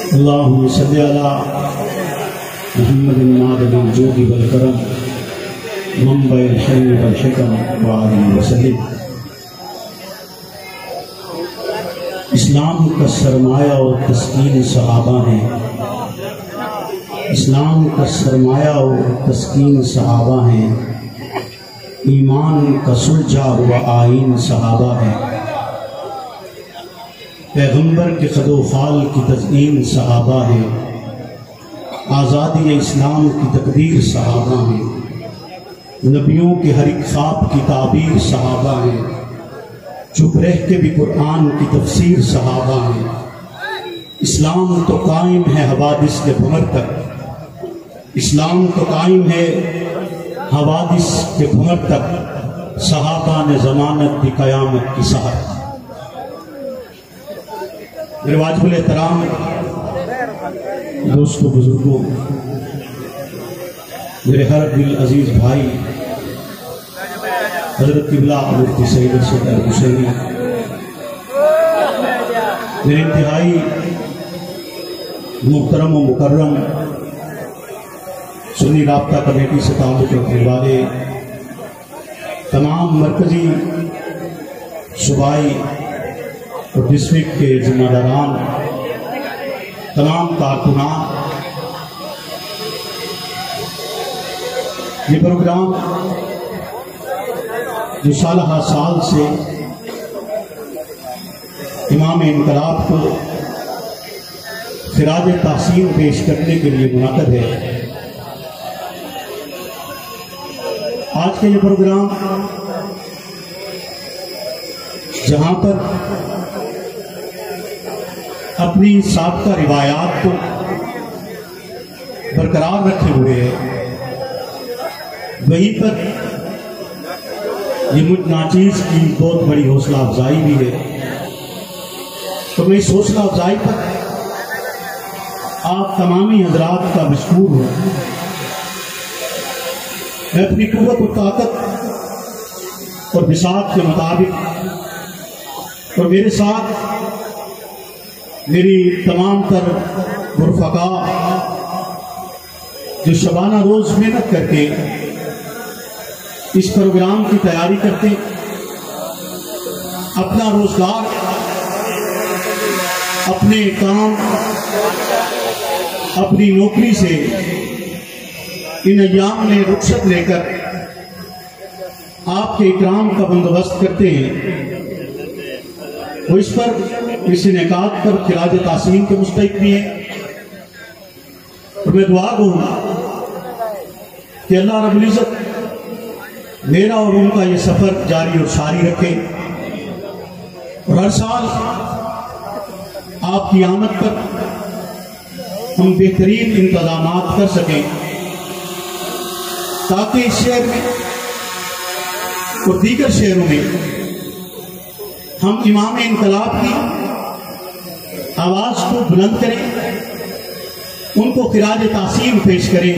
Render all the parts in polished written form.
اللہم صلی علی محمد نادل الجود والکرم منبع الحلم والحکم وآلہ وسلم۔ اسلام کا سرمایہ اور تسکین صحابہ ہیں، اسلام کا سرمایہ اور تسکین صحابہ ہیں، ایمان کا سلجھا ہوا آئین صحابہ ہے، پیغمبر کے خد و خال کی تزئین صحابہ ہے، آزادی اسلام کی تقدیر صحابہ ہیں، نبیوں کے ہر ایک خواب کی تعبیر صحابہ ہیں، چپ رہ کے بھی قرآن کی تفسیر صحابہ ہیں۔ اسلام تو قائم ہے حوادث کے بھنور تک، اسلام تو قائم ہے حوادث کے بھنور تک، صحابہ نے ضمانت دی قیامت کی سحر۔ میرے واجب الاحترام دوستوں بزرگوں، میرے ہر دل عزیز بھائی حضرت قبلہ مفتی سید ارشد الحسینی، میرے انتہائی محترم و مکرم سنی رابطہ کمیٹی سے تعلق رکھنے والے تمام مرکزی صوبائی اور ڈسٹرکٹ کے ذمہ داران، تمام کارکنان، یہ پروگرام جو سالہ سال سے امام انقلاب کو خراج تحسین پیش کرنے کے لیے منعقد ہے، آج کا یہ پروگرام جہاں پر اپنی سابقہ روایات کو برقرار رکھے ہوئے ہے، وہیں پر یہ مجھ ناچیز کی بہت بڑی حوصلہ افزائی بھی ہے۔ تو میں اس حوصلہ افزائی پر آپ تمامی حضرات کا مشکور ہوں۔ میں اپنی قوت و طاقت اور بساط کے مطابق اور میرے ساتھ میری تمام تر رفقاء جو شبانہ روز محنت کر کے اس پروگرام کی تیاری کرتے، اپنا روزگار، اپنے کام، اپنی نوکری سے ان ایام میں رخصت لے کر آپ کے اکرام کا بندوبست کرتے ہیں، وہ اس پر اس انعقاد پر خراج تحسین کے مستحق بھی ہیں۔ اور میں دعا کروں کہ اللہ رب العزت میرا اور ان کا یہ سفر جاری اور ساری رکھے، اور ہر سال آپ کی آمد پر ہم بہترین انتظامات کر سکیں، تاکہ اس شہر میں اور دیگر شہروں میں ہم امام انقلاب کی آواز کو بلند کریں، ان کو خراج تحسین پیش کریں۔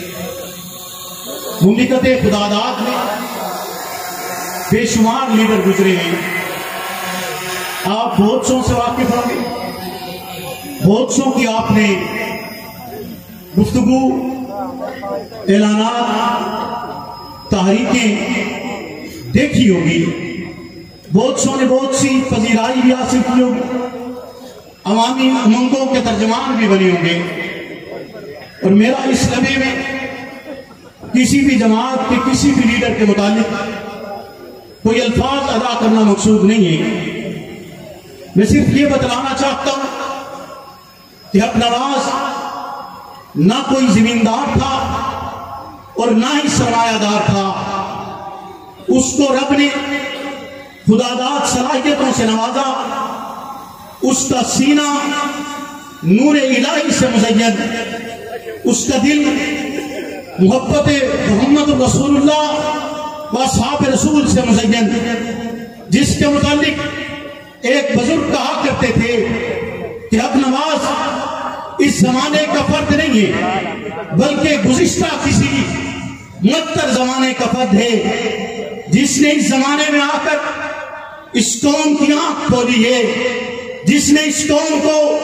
مملکت خداداد میں بے شمار لیڈر گزرے ہیں، آپ بہت سو سے واقف ہوں گے، بہت سو کی آپ نے گفتگو، اعلانات، تحریکیں دیکھی ہوگی، بہت سو نے بہت سی پذیرائی بھی حاصل کی ہوگی، عوامی امنگوں کے ترجمان بھی بنے ہوں گے۔ اور میرا اس لمحے میں کسی بھی جماعت کے کسی بھی لیڈر کے متعلق کوئی الفاظ ادا کرنا مقصود نہیں ہے، میں صرف یہ بتلانا چاہتا ہوں کہ حق نواز نہ کوئی زمیندار تھا اور نہ ہی سرمایہ دار تھا، اس کو رب نے خداداد صلاحیتوں سے نوازا، اس کا سینہ نور الہی سے مزین، اس کا دل محبت محمد رسول اللہ و اصحاب رسول سے مزین، جس کے متعلق ایک بزرگ کہا کرتے تھے کہ حق نواز اس زمانے کا فرد نہیں ہے، بلکہ گزشتہ کسی معطر زمانے کا فرد ہے، جس نے اس زمانے میں آ کر اس قوم کی آنکھ کھولی ہے، جس نے اس قوم کو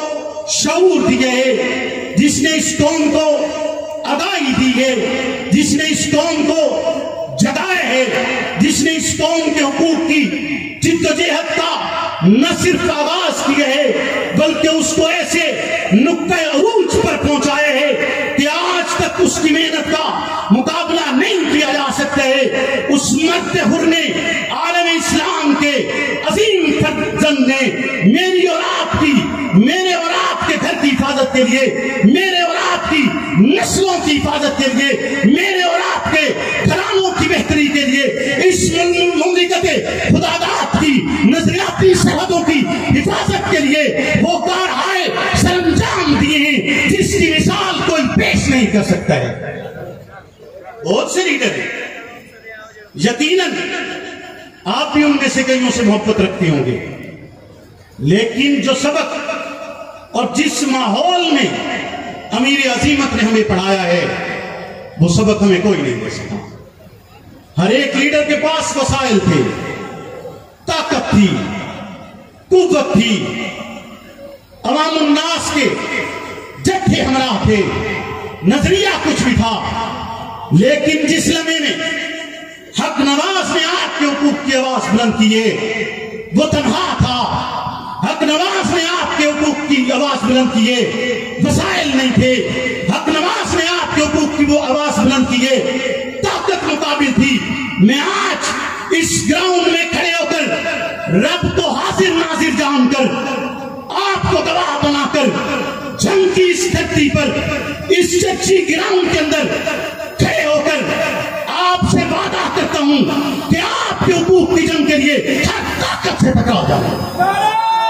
شعور دیے ہے، جس نے اس قوم کو آگاہی دی ہے، جس نے اس قوم کو جگایا ہے، جس نے اس قوم کے حقوق کی جدوجہد کا نہ صرف آغاز کیا ہے بلکہ اس کو ایسے نقطۂ عروج پر پہنچایا ہے کہ آج تک اس کی محنت کا مقابلہ نہیں کیا جا سکتا ہے۔ اس مرد حر نے، عالم اسلام کے عظیم فرزند نے میری اور آپ کی، میرے اور آپ کے گھر کی حفاظت کے لیے، میرے اور آپ کی نسلوں کی حفاظت کے لیے، میرے اور آپ کے گھرانوں کی بہتری کے لیے، اس مملکت خداداد کی نظریاتی سرحدوں کی حفاظت کے لیے وہ کارہائے سرانجام دیے ہیں جس کی مثال کوئی پیش نہیں کر سکتا ہے۔ بہت سے لیڈر ہیں، یقیناً آپ بھی ان میں سے کئیوں سے محبت رکھتے ہوں گے، لیکن جو سبق اور جس ماحول میں امیر عظیمت نے ہمیں پڑھایا ہے وہ سبق ہمیں کوئی نہیں دے سکتا۔ ہر ایک لیڈر کے پاس وسائل تھے، طاقت تھی، قوت تھی، عوام الناس کے جتھے ہمراہ تھے، نظریہ کچھ بھی تھا، لیکن جس لمحے میں حق نواز نے آپ کے حقوق کی آواز بلند کی ہے وہ تنہا تھا۔ حق نواز نے آپ کے حقوق کی آواز بلند کی ہے، وسائل نہیں تھے۔ حق نواز نے آپ کے حقوق کی وہ آواز بلند کی ہے، طاقت مقابل تھی۔ میں آج اس گراؤنڈ میں کھڑے ہو کر رب کو حاضر ناظر جان کر، آپ کو گواہ بنا کر، جنگ کی اس دھرتی پر، اس سچی گراؤنڈ کے اندر کھڑے ہو کر آپ سے وعدہ کرتا ہوں کہ آپ کے حقوق کی جنگ کے لیے ہر طاقت سے ٹکرا جاؤں۔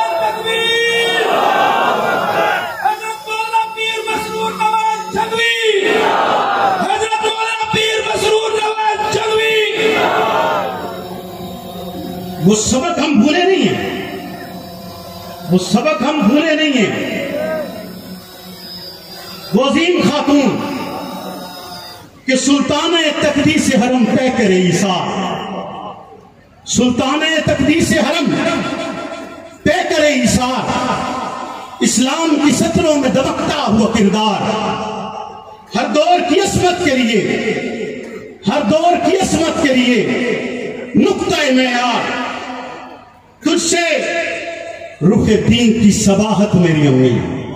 وہ سبق ہم بھولے نہیں ہیں، وہ سبق ہم بھولے نہیں ہیں۔ وہ عظیم خاتون کہ سلطانہ تقدیس حرم طے کرے ایثار، سلطانہ تقدیس حرم طے کرے ایثار، اسلام کی سطروں میں دبکتا ہوا کردار، ہر دور کی عصمت کے لیے، ہر دور کی عصمت کے لیے نقطۂ معیار، تجھ سے رخ دین کی صباحت میری امی،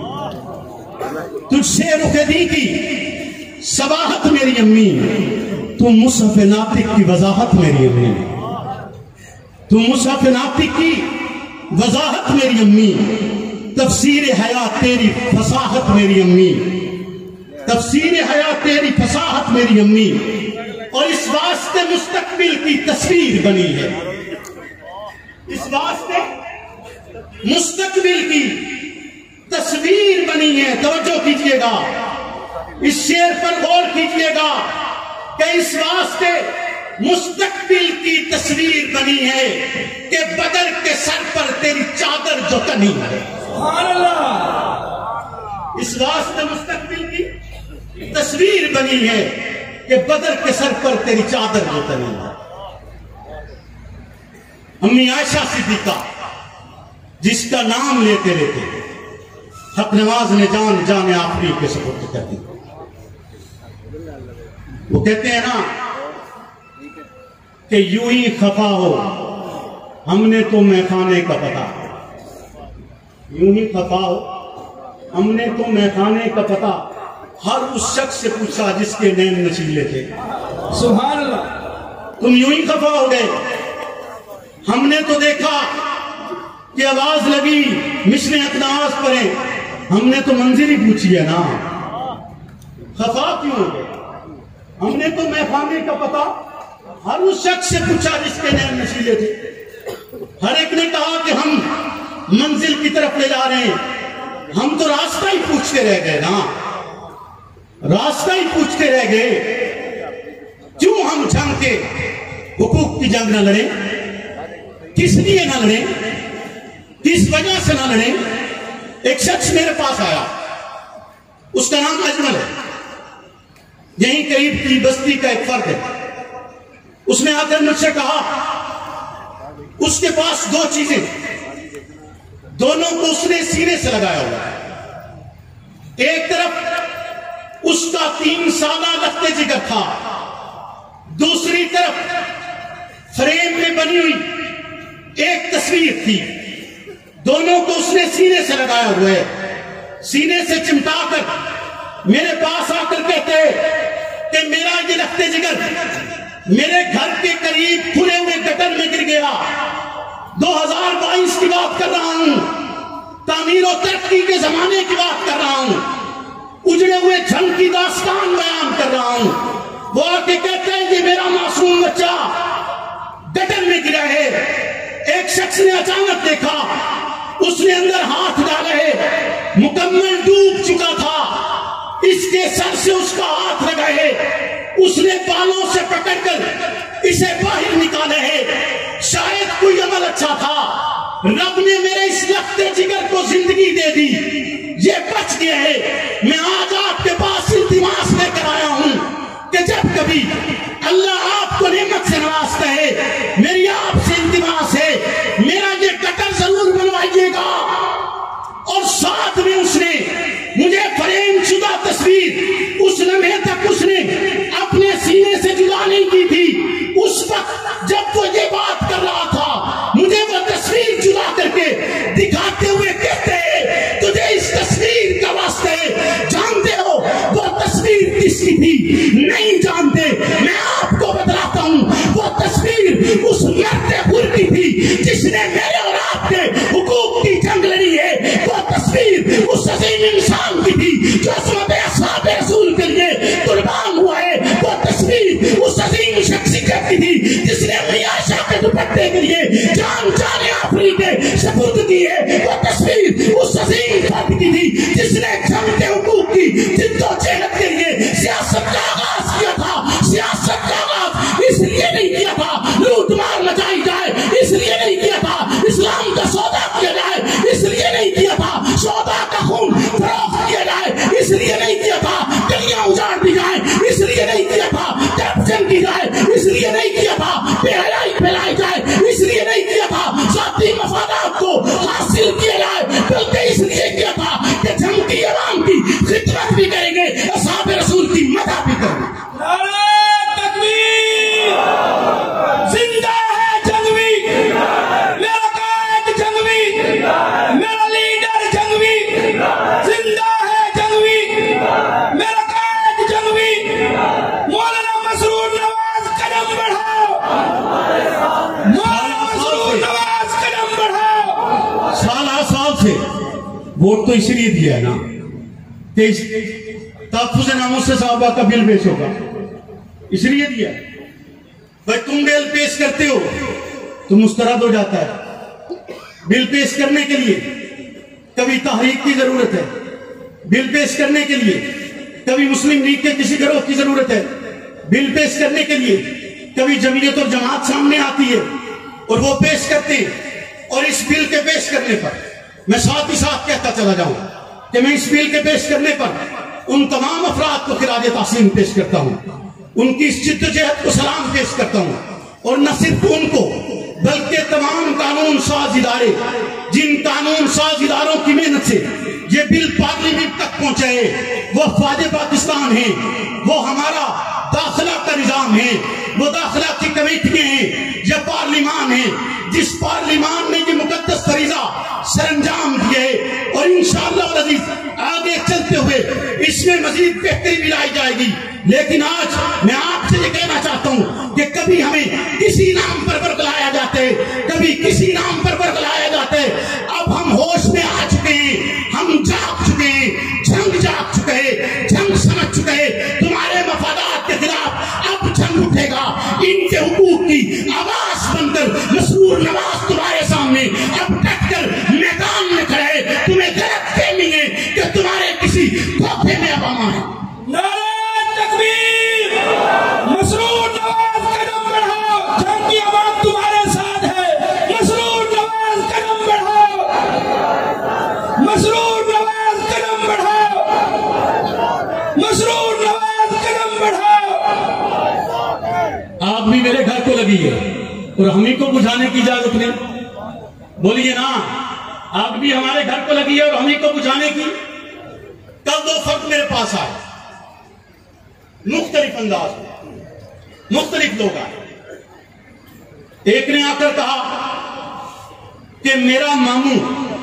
تجھ سے رخ دین کی صباحت میری امی، تم مصحف ناطق کی وضاحت میری امی، تم مصحف ناطق کی وضاحت میری امی، تفسیر حیات تیری فصاحت میری امی، تفسیر حیات تیری فصاحت میری امی، اور اس واسطے مستقبل کی تصویر بنی ہے، اس واسطے مستقبل کی تصویر بنی ہے۔ توجہ کیجئے گا، اس شعر پر غور کیجئے گا کہ اس واسطے مستقبل کی تصویر بنی ہے کہ بدر کے سر پر تیری چادر جو تنی ہے۔ سبحان اللہ۔ اس واسطے مستقبل کی تصویر بنی ہے کہ بدر کے سر پر تیری چادر جو تنی ہے۔ امی عائشہ صدیقہ جس کا نام لیتے لیتے حق نواز نے جان آخری کے سپرد کر دی، وہ کہتے ہیں نا کہ یوں ہی خفا ہو ہم نے تو میخانے کا پتا، یوں ہی خفا ہو ہم نے تو میخانے کا پتا، ہر اس شخص سے پوچھا جس کے نین نشیلے تھے۔ سبحان اللہ۔ تم یوں ہی خفا ہو گئے، ہم نے تو دیکھا کہ آواز لگی مشن اقناس پڑھیں، ہم نے تو منزل ہی پوچھی ہے نا، خفا کیوں ہو گئے؟ ہم نے تو میخانے کا پتا ہر اس شخص سے پوچھا جس کے نین نشیلے تھے، ہر ایک نے کہا کہ ہم منزل کی طرف لے جا رہے ہیں، ہم تو راستہ ہی پوچھتے رہ گئے نا، راستہ ہی پوچھتے رہ گئے۔ کیوں ہم جنگ کے حقوق کی جنگ نہ لڑیں؟ کس لیے نہ لڑیں؟ کس وجہ سے نہ لڑیں؟ ایک شخص میرے پاس آیا، اس کا نام اجمل ہے، یہیں قریب کی بستی کا ایک فرد ہے۔ اس نے آ کر مجھ سے کہا اس کے پاس دو چیزیں، دونوں کو اس نے سینے سے لگایا ہوا ہے۔ ایک طرف اس کا 3 سالہ لخت جگر تھا، دوسری طرف فریم میں بنی ہوئی ایک تصویر تھی، دونوں کو اس نے سینے سے لگایا ہوا ہے، سینے سے چمٹا کر میرے پاس آ کر کہتے کہ میرا یہ لخت جگر میرے گھر کے قریب کھلے ہوئے گٹر میں گر گیا، 2022 کی بات کر رہا ہوں، تعمیر و ترقی کے زمانے کی بات کر رہا ہوں، اجڑے ہوئے جھنگ کی داستان بیان کر رہا ہوں۔ وہ آ کے کہتے ہیں کہ میرا معصوم بچہ گٹر میں گرا ہے، ایک شخص نے اچانک دیکھا، اس نے اندر ہاتھ ڈالا ہے، مکمل ڈوب چکا تھا، اس کے سر سے اس کا ہاتھ لگا ہے، اس نے بالوں سے پکڑ کر اسے باہر نکالا ہے، شاید کوئی عمل اچھا تھا، رب نے میرے اس لخت جگر کو زندگی دے دی، یہ بچ گیا ہے۔ میں آج آپ کے پاس التماس لے کر آیا ہوں کہ جب کبھی اللہ آپ کو نعمت سے نوازتا ہے، میری آپ سے التماس ہے میرا یہ گٹر ضرور بنوائیے گا۔ اور ساتھ میں اس نے مجھے فریم شدہ تصویر اس لمحے تک اس نے اپنے سینے سے جدا نہیں کی تھی، اس وقت جب وہ یہ بات کر رہا تھا مجھے وہ تصویر جدا کر کے دکھاتے ہوئے کہتے ہیں تجھے اس تصویر کا واسطہ ہے، جانتے ہو وہ تصویر کس کی تھی؟ نہیں جانتے، میں آپ کو بتلاتا ہوں، وہ تصویر اس مرد حر کی تھی جس نے میرے اور آپ کے حقوق کی جنگ لڑی ہے، وہ تصویر اس عظیم انسان کی تھی جو عصمت اصحاب رسول کے لیے قربان ہوا ہے، وہ تصویر اس عظیم شخصیت کی تھی جس نے اپنی عائشہ کے دوپٹے کے لیے جان آفری کے سپرد کی ہے، وہ تصویر اس عظیم فرد کی تھی جس نے جنگ کے حقوق کی جد و جہد کے لیے سیاست کا آغاز کیا تھا۔ سیاست کا آغاز اس لیے نہیں کیا تھا لوٹ مار مچائی جائے، اس لیے نہیں کیا تھا اسلام کا سودا کیا جائے، اس لیے نہیں کیا تھا سودا کا خون فروخت کیا جائے، اس لیے نہیں کیا تھا گلیاں اجاڑ دی جائیں، اس لیے نہیں کیا تھا کرپشن کی جائے، اس لیے نہیں کیا تھا بے حیائی پھیلائی جائے، اس لیے نہیں کیا تھا ذاتی مفادات کو حاصل کیا جائے، بلکہ اس لیے کیا تھا کہ جنگ کی عوام کی خدمت بھی کریں گے، اصحاب رسول کی مدح بھی کریں گے۔ نعرہ تکبیر! زندہ ہے جنگوی، میرا قائد جنگوی، میرا لیڈر جنگوی، زندہ ہے جنگوی، میرا قائد جنگوی، مولانا مسرور نواز قدم بڑھاؤ، مولانا مسرور نواز قدم بڑھاؤ۔ سال سے ووٹ تو اسی لیے دیا ہے نا کہ تحفظ ناموس صحابہ کا بل پیش ہوگا، اس لیے دیا ہے۔ بھائی تم بل پیش کرتے ہو تو مسترد ہو جاتا ہے، بل پیش کرنے کے لیے کبھی تحریک کی ضرورت ہے، بل پیش کرنے کے لیے کبھی مسلم لیگ کے کسی گروہ کی ضرورت ہے، بل پیش کرنے کے لیے کبھی جمعیت اور جماعت سامنے آتی ہے اور وہ پیش کرتے ہیں۔ اور اس بل کے پیش کرنے پر میں ساتھ ہی ساتھ کہتا چلا جاؤں کہ میں اس بل کے پیش کرنے پر ان تمام افراد کو خراج تحسین پیش کرتا ہوں، ان کی اس جد و جہد کو سلام پیش کرتا ہوں، اور نہ صرف ان کو بلکہ تمام قانون ساز ادارے جن قانون ساز اداروں کی محنت سے یہ بل پارلیمنٹ تک پہنچائے، وہ فوج پاکستان ہیں، وہ ہمارا داخلہ کا نظام ہے، وہ داخلہ کی کمیٹیاں ہیں، یہ پارلیمان ہے جس پارلیمان نے یہ مقدس فریضہ سر انجام دیا ہے، اور انشاءاللہ العزیز آگے چلتے ہوئے اس میں مزید بہتری بھی لائی جائے گی۔ لیکن آج میں آپ سے یہ کہنا چاہتا ہوں کہ کبھی ہمیں کسی نام پر برگلایا جاتے، کبھی کسی نام پر برگلایا جاتے، اب ہم ہوش میں آ چکے ہیں، ہم جاگ چکے ہیں، جنگ جاگ چکے ہیں، جنگ سمجھ چکے ہیں، تمہارے مفادات کے خلاف اب جنگ اٹھے گا، ان کے حقوق کی آواز بن کر مسرور نواز تمہارے سامنے اب ڈٹ کر میدان میں کھڑے ہیں، تمہیں غلط فہمی ہے کہ تمہارے کسی دھوکے میں اب آنا ہے۔ نعرہ تکبیر! مسرور نواز قدم بڑھاؤ، جنگ کی عوام تمہارے ساتھ ہے، مسرور نواز قدم بڑھاؤ، مسرور نواز قدم بڑھاؤ، مسرور نواز قدم بڑھاؤ۔ آپ بھی میرے گھر کو لگی ہے اور ہم ہی کو بجھانے کی اجازت نہیں، بولیے نا، آپ بھی ہمارے گھر کو لگی ہے اور ہم ہی کو بجھانے کی۔ کل دو فرد میرے پاس آئے مختلف انداز میں، مختلف لوگ آئے. ایک نے آ کر کہا کہ میرا ماموں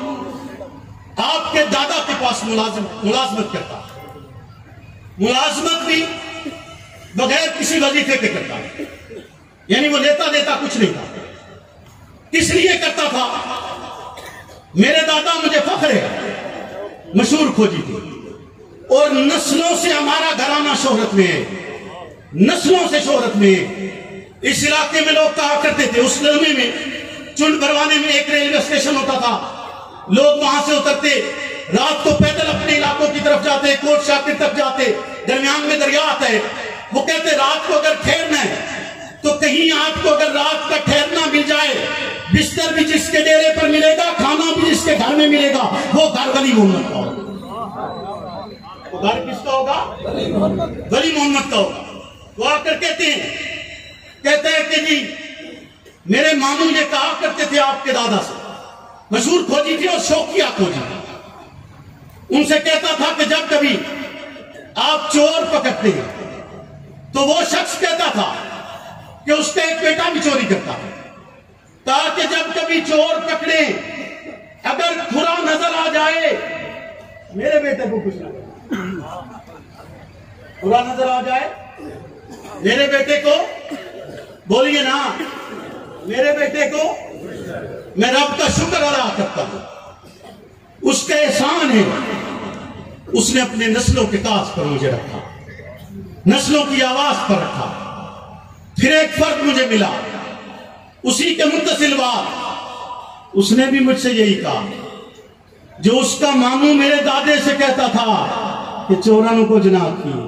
آپ کے دادا کے پاس ملازمت کرتا، ملازمت بھی بغیر کسی وظیفے کے کرتا، یعنی وہ لیتا دیتا کچھ نہیں تھا. کس لیے کرتا تھا؟ میرے دادا مجھے فخر ہے مشہور کھوجی تھی، اور نسلوں سے ہمارا گھرانہ شہرت میں ہے، نسلوں سے شہرت میں ہے. اس علاقے میں لوگ کہا کرتے تھے، اس لمحے میں چنڈ بروانے میں ایک ریلوے اسٹیشن ہوتا تھا، لوگ وہاں سے اترتے رات کو پیدل اپنے علاقوں کی طرف جاتے، کوٹ شاکر تک جاتے، درمیان میں دریا آتا ہے. وہ کہتے رات کو اگر ٹھہرنا ہے تو کہیں آپ کو اگر رات کا ٹھہرنا مل جائے، بستر بھی جس کے ڈیرے پر ملے گا، کھانا بھی جس کے گھر میں ملے گا، وہ گھر ولی محمد کا ہوگا. وہ گھر کس کا ہوگا؟ ولی محمد کا ہوگا. وہ آ کر کہتے ہیں کہ جی میرے ماموں یہ کہا کرتے تھے آپ کے دادا سے، مشہور کھوجی تھی اور شوقیہ کھوجی تھی. ان سے کہتا تھا کہ جب کبھی آپ چور پکڑتے ہیں تو وہ شخص کہتا تھا کہ اس کا ایک بیٹا بھی چوری کرتا ہے، تاکہ جب کبھی چور پکڑے اگر کھرا نظر آ جائے میرے بیٹے کو کچھ نہ کھرا نظر آ جائے میرے بیٹے کو، بولیے نا، میرے بیٹے کو میں رب کا شکر ادا کرتا ہوں، اس کا احسان ہے، اس نے اپنے نسلوں کے تاج پر مجھے رکھا، نسلوں کی آواز پر رکھا. پھر ایک فرد مجھے ملا اسی کے متصل بات، اس نے بھی مجھ سے یہی کہا جو اس کا ماموں میرے دادے سے کہتا تھا کہ چورانوں کو جناب کی.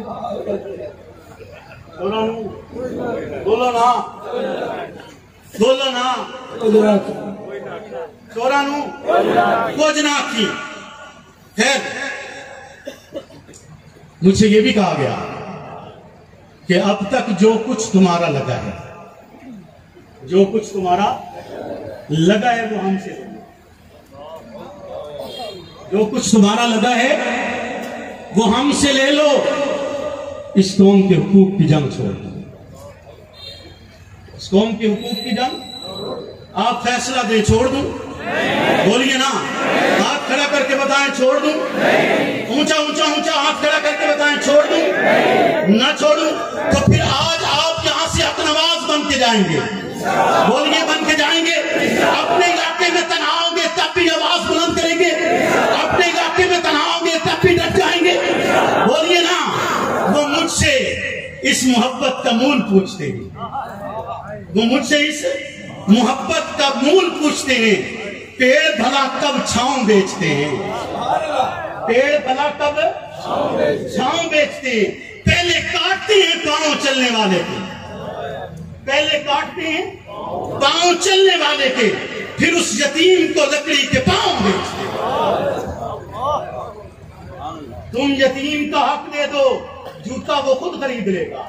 بولو نا، بولو نا، چورانوں کو جناب کی. خیر مجھ سے یہ بھی کہا گیا کہ اب تک جو کچھ تمہارا لگا ہے، جو کچھ تمہارا لگا ہے وہ ہم سے، جو کچھ تمہارا لگا ہے وہ ہم سے لے لو، اس قوم کے حقوق کی جنگ چھوڑ دو، اس قوم کے حقوق کی جنگ آپ فیصلہ دیں چھوڑ دوں. بولیے نا، ہاتھ کھڑا کر کے بتائیں چھوڑ دوں، اونچا اونچا اونچا ہاتھ کھڑا کر کے بتائیں چھوڑ دوں، نہ چھوڑوں. تو پھر آج آپ یہاں سے حق نواز بن کے جائیں گے، بولیے بن کے جائیں گے. اپنے علاقے میں تنہا ہوں گے تب بھی آواز بلند کریں گے، اپنے علاقے میں تنہا ہوں گے تب بھی ڈٹ جائیں گے. بولیے نا. وہ مجھ سے اس محبت کا مول پوچھتے ہیں، وہ مجھ سے اس محبت کا مول پوچھتے ہیں. پیڑ بھلا کب چھاؤں بیچتے ہیں، پیڑ بھلا کب چھاؤں بیچتے ہیں. پہلے کاٹتے ہیں پاؤں چلنے والے کے، پہلے کاٹتے ہیں پاؤں چلنے والے کے، پھر اس یتیم کو لکڑی کے پاؤں بیچتے ہیں. تم یتیم کا حق دے دو، جوتا وہ خود خرید لے گا.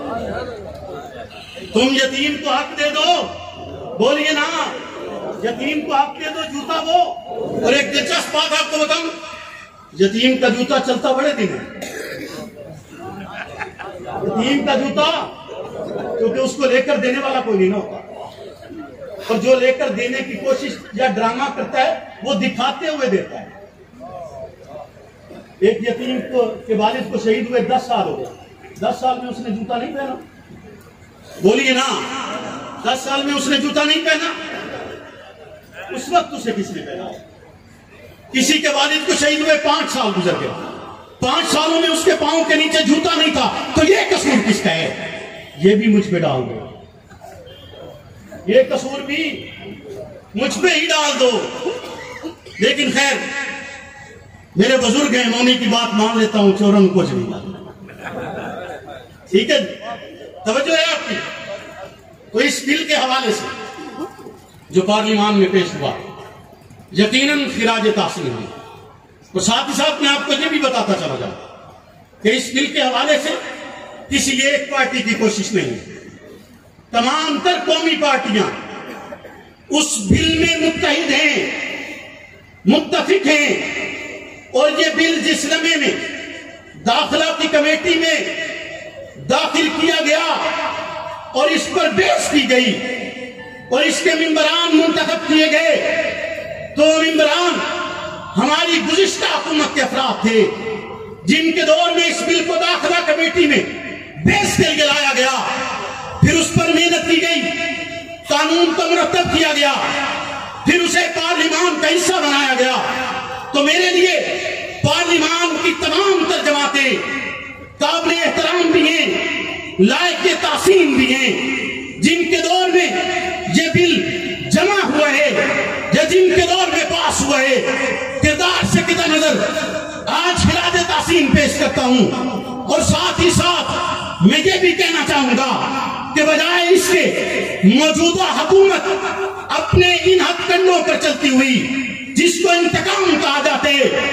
تم یتیم کو حق دے دو، بولیے نا، یتیم کو حق دے دو، جوتا وہ. اور ایک دلچسپ بات آپ کو بتاؤں، یتیم کا جوتا چلتا بڑے دن ہے. یتیم کا جوتا کیونکہ اس کو لے کر دینے والا کوئی نہیں نہ ہوتا، اور جو لے کر دینے کی کوشش یا ڈرامہ کرتا ہے وہ دکھاتے ہوئے دیتا ہے. ایک یتیم کے والد کو شہید ہوئے 10 سال ہو گئے، 10 سال میں اس نے جوتا نہیں پہنا. بولیے نا، 10 سال میں اس نے جوتا نہیں پہنا. اس وقت اسے کس نے پہنا؟ کسی کے والد کو شہید ہوئے 5 سال گزر گئے، 5 سالوں میں اس کے پاؤں کے نیچے جوتا نہیں تھا. تو یہ قصور کس کا ہے؟ یہ بھی مجھ پہ ڈال دو، یہ قصور بھی مجھ پہ ہی ڈال دو. لیکن خیر میرے بزرگ ہیں، میں انہیں کی بات مان لیتا ہوں، چورن کو نہیں مانتا. ٹھیک ہے، توجہ ہے آپ کی. تو اس بل کے حوالے سے جو پارلیمان میں پیش ہوا یقیناً خراج تحسین ہے. اور ساتھ ہی ساتھ میں آپ کو یہ بھی بتاتا چلا جاؤں کہ اس بل کے حوالے سے کسی ایک پارٹی کی کوشش نہیں، تمام تر قومی پارٹیاں اس بل میں متحد ہیں، متفق ہیں، اور یہ بل جس لمحے میں داخلہ کی کمیٹی میں داخل کیا گیا اور اس پر بحث کی گئی اور اس کے ممبران منتخب کیے گئے تو ممبران ہماری گزشتہ حکومت کے افراد تھے جن کے دور میں اس بل کو داخلہ کمیٹی میں بحث کے لیے لایا گیا، پھر اس پر محنت کی گئی، قانون کو مرتب کیا گیا، پھر اسے پارلیمان کا حصہ بنایا گیا۔ تو میرے لیے پارلیمان کی تمام ترجماتیں قابل احترام بھی ہیں، لائق تحسین بھی ہیں، جن کے دور میں یہ بل جمع ہوا ہے یا جن کے دور میں پاس ہوا ہے، کردار سے قطع نظر آج خراج تحسین پیش کرتا ہوں۔ اور ساتھ ہی ساتھ میں یہ بھی کہنا چاہوں گا کہ بجائے اس کے موجودہ حکومت اپنے ان ہتھ کنڈوں پر چلتی ہوئی جس کو انتقام کہا جاتے،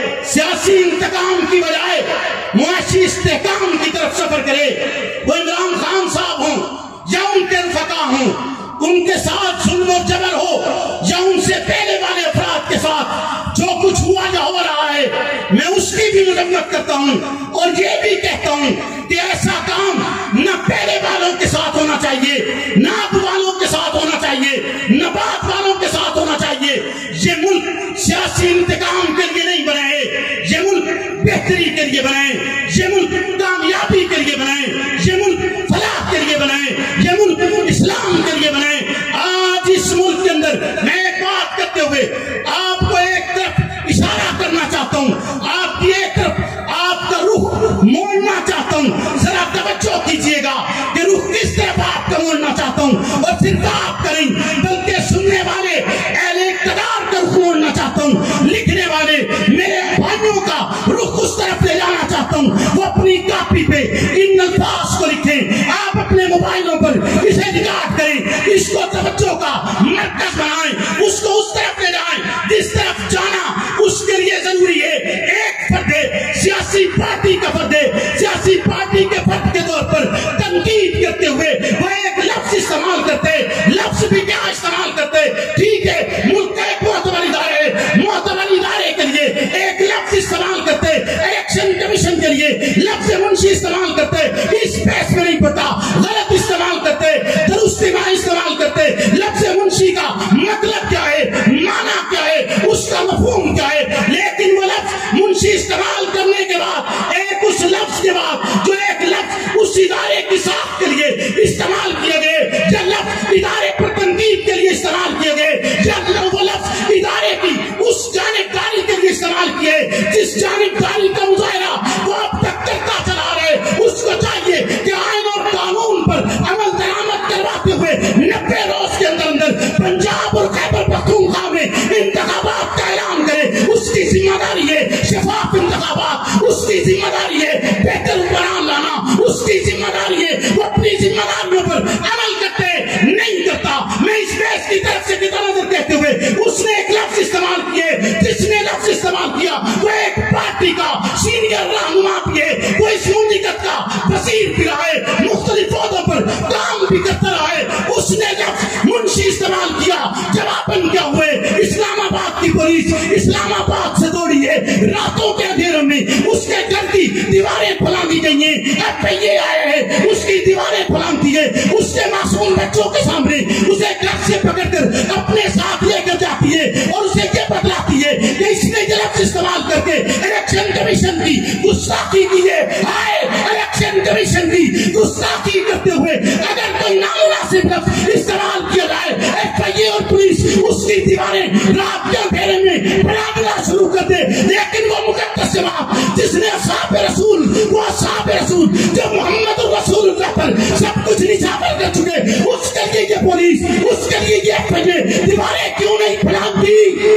سیاسی انتقام کی بجائے معاشی استحکام کی طرف سفر کرے، وہ عمران خان صاحب ہوں یا ان کے رفقا ہوں، ان کے ساتھ ظلم و جبر ہو یا ان سے پہلے والے افراد کے ساتھ جو کچھ ہوا یا ہو رہا ہے، میں اس کی بھی مذمت کرتا ہوں اور یہ بھی کہتا ہوں کہ ایسا کام نہ پہلے والوں کے ساتھ ہونا چاہیے، نہ اب والوں کے ساتھ ہونا چاہیے، نہ بعد والوں کے ساتھ ہونا چاہیے۔ یہ ملک سیاسی انتقام کے لیے نہیں بنا ہے، یہ ملک بہتری کے لیے بنا ہے، یہ ملک کامیابی کے لیے بنا ہے، یہ ملک فلاح کے لیے بنا ہے، یہ ملک اسلام کے لیے بنا ہے۔ آج اس ملک کے اندر میں ایک بات کرتے ہوئے آپ کو ایک طرف اشارہ کرنا چاہتا ہوں، آپ کی ایک طرف آپ کا رخ موڑنا چاہتا ہوں، ذرا توجہ کیجئے گا کہ رخ کس طرف آپ کا موڑنا چاہتا ہوں، اور صرف آپ کا نہیں بلکہ سننے والے اہل اقتدار کا رخ موڑنا چاہتا ہوں، لکھنے والے میرے بھائیوں کا رخ اس طرف لے جانا چاہتا ہوں۔ وہ اپنی کاپی پہ ان الفاظ کو لکھیں، آپ اپنے موبائلوں پر اسے ریکارڈ کریں، اس کو توجہ کا مرکز بنائیں، اس کو اس طرف لے جائیں جس طرف جانا اس کے لیے ضروری ہے۔ ایک فرد ہے، سیاسی پارٹی کا فرد ہے، سیاسی پارٹی کے فرد کے طور پر تنقید کرتے ہوئے وہ ایک لفظ استعمال کرتے، لفظ بھی کیا استعمال کرتے، ٹھیک ہے ملک کا ایک معتبر ادارے ہے، معتبر ادارے کے لیے ایک لفظ استعمال کرتے، الیکشن کمیشن کے لیے لفظ منشی استعمال کرتے، اس پیس میں نہیں پڑتا، غلط استعمال کرتے، درست معنی استعمال کرتے۔ لفظ منشی کا مطلب کیا ہے، معنی کیا ہے، اس کا مفہوم کیا ہے، لیکن وہ لفظ منشی استعمال کرنے کے بعد ایک اس لفظ کے بعد جو ایک لفظ اس ادارے کی ساخت کے لیے استعمال کیے گئے، یا لفظ ادارے پر تنقید کے لیے استعمال کیے گئے، یا وہ لفظ ادارے کی اس جانبداری کے لیے استعمال کیے جس جانبداری کا مظاہرہ وہ اب تک کرتا چلا رہا ہے، اس کو چاہیے کہ آئین اور قانون پر عمل درآمد کرواتے ہوئے 90 روز کے اندر اندر پنجاب اور خیبر پختونخوا میں انتخابات کا اعلان کرے۔ اس کی ذمہ داری ہے شفاف انتخابات، اس کی ذمہ داری ہے بہتر حکمران لانا، اس کی ذمہ داری ہے وہ اپنی ذمہ داریوں پر عمل کرتے نہیں کرتا۔ میں اس بحث کی طرف سے کتنا نظر کہتے ہوئے اس نے ایک لفظ استعمال کیے، جس نے لفظ استعمال کیا وہ ایک پارٹی کا سینئر رہنما بھی ہے، وہ اس مملکت کا وزیر بھی رہا ہے، مختلف عہدوں پر کام بھی کرتا رہا ہے، اس نے لفظ منشی استعمال کیا۔ جواباً کیا ہوئے، اسلام آباد کی پولیس اسلام آباد سے دوڑی ہے، راتوں کے اندھیروں میں اس کے گھر کی دیواریں پھلان دی گئی ہیں، ایف آئی اے آئے ہیں، اس کی دیواریں پھلان دی ہے، اس کے معصوم بچوں کے سامنے اسے گھر سے پکڑ کر اپنے ساتھ لے کر جاتی ہے اور اسے یہ بتلاتی ہے کہ اس نے یہ لفظ استعمال کر کے الیکشن کمیشن کی گستاخی کی ہے۔ ہائے الیکشن کمیشن کی گستاخی کرتے ہوئے اگر کوئی نامناسب لفظ استعمال کیا جائے، ایف آئی اے اور پولیس اس کی دیواریں رات کے اندھیرے میں بلانا شروع کر دے، لیکن وہ مقدس جماعت جس نے اصحاب رسول، وہ اصحاب رسول جو محمد رسول اللہ پر سب کچھ نچھاور کر چکے، اس کے لیے یہ پولیس، اس کے لیے یہ ایف آئی اے دیواریں کیوں نہیں پھیلاتی؟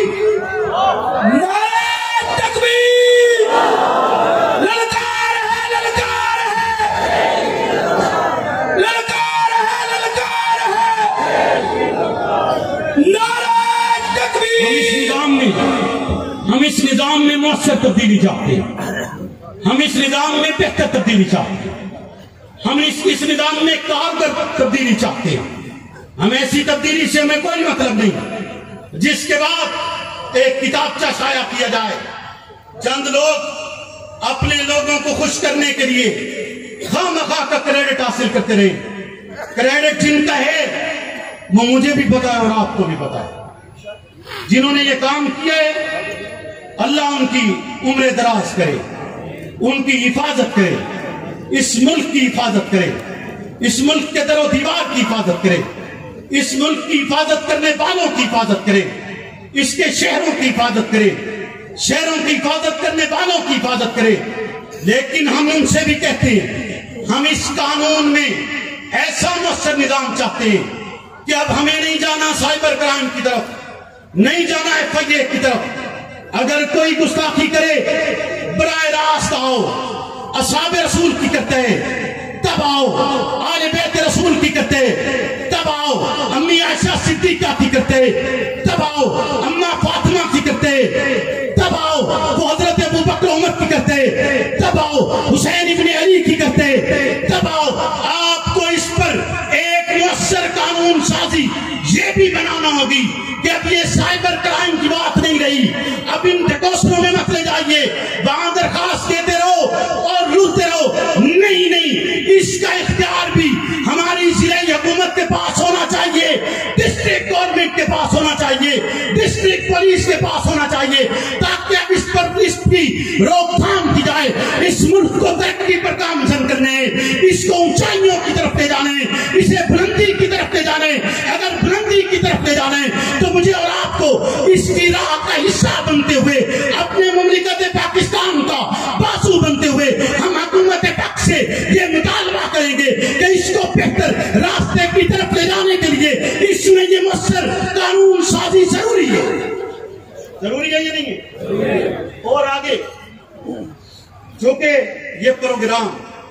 نعرہ تکبیر، للکار ہے، للکار ہے، للکار ہے، للکار ہے، نعرہ تکبیر۔ ہم اس نظام میں مؤثر تبدیلی چاہتے ہیں، ہم اس نظام میں بہتر تبدیلی چاہتے ہیں، ہم اس نظام میں کارگر تبدیلی چاہتے ہیں۔ ہم ایسی تبدیلی سے ہمیں کوئی مطلب نہیں جس کے بعد ایک کتابچہ شائع کیا جائے چند لوگ اپنے لوگوں کو خوش کرنے کے لیے خواہ مخواہ کا کریڈٹ حاصل کرتے رہے. کریڈٹ جن کا ہے وہ مجھے بھی پتا ہے اور آپ کو بھی پتا ہے. جنہوں نے یہ کام کیا ہے اللہ ان کی عمر دراز کرے, ان کی حفاظت کرے, اس ملک کی حفاظت کرے, اس ملک کے در و دیوار کی حفاظت کرے, اس ملک کی حفاظت کرنے والوں کی حفاظت کرے, اس کے شہروں کی حفاظت کرے, شہروں کی حفاظت کرنے والوں کی حفاظت کرے. لیکن ہم ان سے بھی کہتے ہیں ہم اس قانون میں ایسا مؤثر نظام چاہتے ہیں کہ اب ہمیں نہیں جانا سائبر کرائم کی طرف, نہیں جانا FIA کی طرف. اگر کوئی گستاخی کرے براہ راست آؤ, اصحاب رسول کی کرتے تب آؤ, آل بیت رسول کی کرتے تب آؤ, امی عائشہ صدیقہ کی کرتے تب آؤ, اماں فاطمہ کی کرتے تب آؤ, وہ حضرت ابو بکر عمر کی کرتے تب آؤ, حسین ابن علی کی کرتے تب آؤ. آپ کو اس پر ایک مؤثر قانون سازی یہ بھی بنانا ہوگی کہ اب یہ سائبر کرائم کی بات نہیں رہی, اب ان ڈکوسروں میں مت لے جائیے, وہاں درخواست دیتے رہو اور روتے رہو. نہیں نہیں, اس کا اختیار بھی ہماری ضلعی حکومت کے پاس ہونا چاہیے, ڈسٹرکٹ گورنمنٹ کے پاس ہونا چاہیے, ڈسٹرکٹ پولیس کے پاس ہونا چاہیے, تاکہ اب اس پر اس کی روک تھام کی جائے. اس ملک کو ترقی پر گامزن کرنے, اس کو اونچائیوں کی طرف لے جانے, اسے بلندی کی طرف لے جانے. اگر بلندی کی طرف لے جانے تو مجھے اور آپ کو اس کی راہ کا حصہ بنتے ہوئے, اپنے مملکت پاکستان کا بازو بنتے ہوئے ہم حکومت پاک سے یہ مطالبہ کریں گے کہ اس کو بہتر راستے کی طرف لے جانے کے لیے اس میں یہ مؤثر قانون سازی ضروری ہے. ضروری ہے یہ نہیں ہے. اور آگے جو کہ یہ پروگرام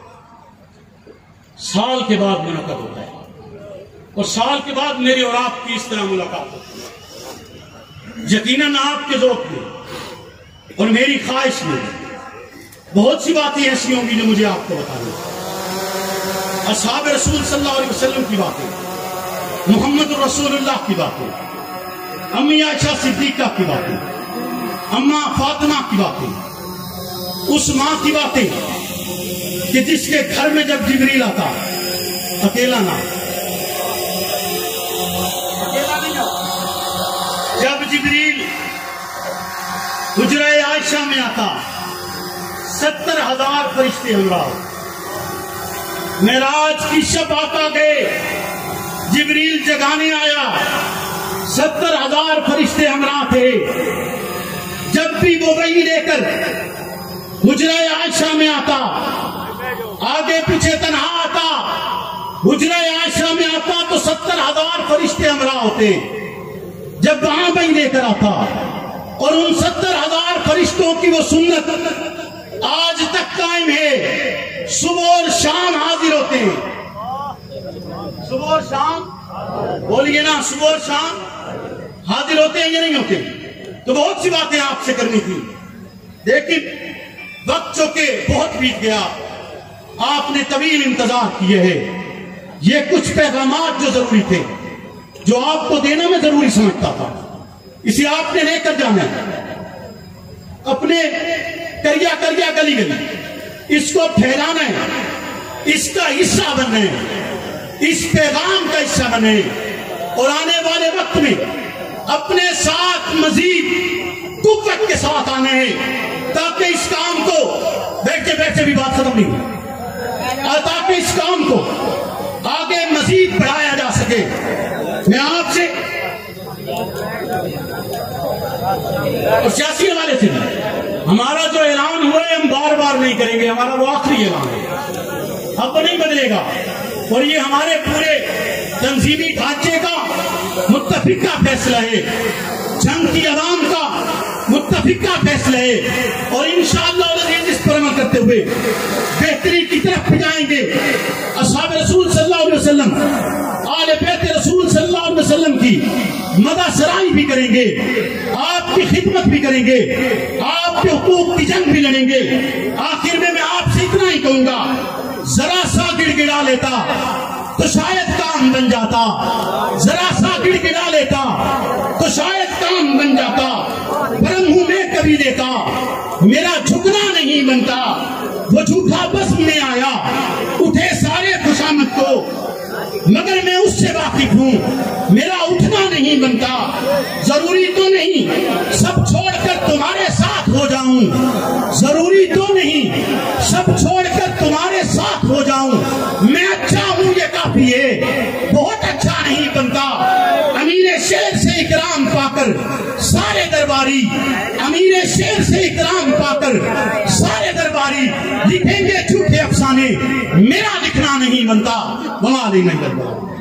سال کے بعد منعقد ہوتا ہے اور سال کے بعد میری اور آپ کی اس طرح ملاقات ہوتی ہے, یقیناً آپ کے ذوق میں اور میری خواہش میں بہت سی باتیں ایسی ہوں گی جو مجھے آپ کو بتانی. اصحاب رسول صلی اللہ علیہ وسلم کی باتیں, محمد رسول اللہ کی باتیں, امی عائشہ صدیقہ کی باتیں, اماں فاطمہ کی باتیں, اس ماں کی باتیں کہ جس کے گھر میں جب جبریل آتا اکیلا نہ, جب جبریل حجرہ عائشہ میں آتا 70,000 فرشتے ہمراہ, معراج کی شب آقا گئے, جبریل جگانے آیا, 70,000 فرشتے ہمراہ تھے. جب بھی وہ وحی لے کر حجرہ عائشہ میں آتا, آگے پیچھے تنہا آتا, حجرہ عائشہ میں آتا تو 70,000 فرشتے ہمراہ ہوتے. جب وہاں وحی لے کر آتا اور ان 70,000 فرشتوں کی وہ سنت آج تک قائم ہے, صبح اور شام حاضر ہوتے ہیں. صبح اور شام بولیے نا, صبح اور شام حاضر ہوتے ہیں یا نہیں ہوتے؟ تو بہت سی باتیں آپ سے کرنی تھی, لیکن وقت چونکہ بہت بیت گیا, آپ نے طویل انتظار کیے ہے. یہ کچھ پیغامات جو ضروری تھے, جو آپ کو دینا میں ضروری سمجھتا تھا, اسے آپ نے لے کر جانا ہے, اپنے کریا کریا گلی گلی اس کو پھیلانا ہے, اس کا حصہ بننا ہے, اس پیغام کا حصہ بنے, اور آنے والے وقت میں اپنے ساتھ مزید قوت کے ساتھ آنے ہیں, تاکہ اس کام کو بیٹھے بیٹھے بھی بات ختم نہیں ہو, تاکہ اس کام کو آگے مزید بڑھایا جا سکے. میں آپ سے اور سیاسی حوالے سے ہمارا جو اعلان ہوا ہے ہم بار بار نہیں کریں گے, ہمارا وہ آخری اعلان ہے, اب نہیں بدلے گا. اور یہ ہمارے پورے تنظیمی ڈھانچے کا متفقہ فیصلہ ہے, جنگ کی عوام کا متفقہ فیصلہ ہے, اور انشاءاللہ اس پر عمل کرتے ہوئے بہتری کی طرف جائیں گے. اصحاب رسول صلی اللہ علیہ وسلم, آل بیت رسول صلی اللہ علیہ وسلم کی مدح سرائی بھی کریں گے, آپ کی خدمت بھی کریں گے, آپ کے حقوق کی جنگ بھی لڑیں گے. آخر میں آپ سے اتنا ہی کہوں گا, ذرا سا گڑ گڑا لیتا تو شاید کام بن جاتا, ذرا سا گڑ گڑا لیتا تو شاید کام بن جاتا. برہم ہوں میں कबीले का मेरा झुकना नहीं बनता। वो झूठा बस में आया उठे सारे खुशामद को, मगर मैं उससे वाकिफ हूँ, मेरा उठना नहीं बनता। जरूरी तो नहीं सब छोड़कर तुम्हारे साथ हो जाऊं, जरूरी तो नहीं सब छोड़कर तुम्हारे साथ हो जाऊं। मैं अच्छा हूँ ये काफी है, बहुत अच्छा नहीं बनता। अमीर शेर से इकराम पाकर सारे दरबारी, अमीर शेर से इकराम पाकर सारे दरबारी लिखेंगे झूठे अफसाने, मेरा लिखना नहीं बनता। वहाँ नहीं दरबार।